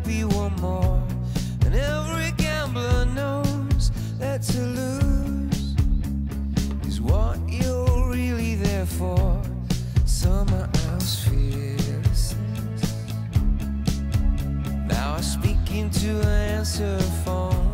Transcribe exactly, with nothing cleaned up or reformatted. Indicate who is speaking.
Speaker 1: be one more. And every gambler knows that to lose is what you're really there for. Summer house fearlessness. Now I speak into an answer phone.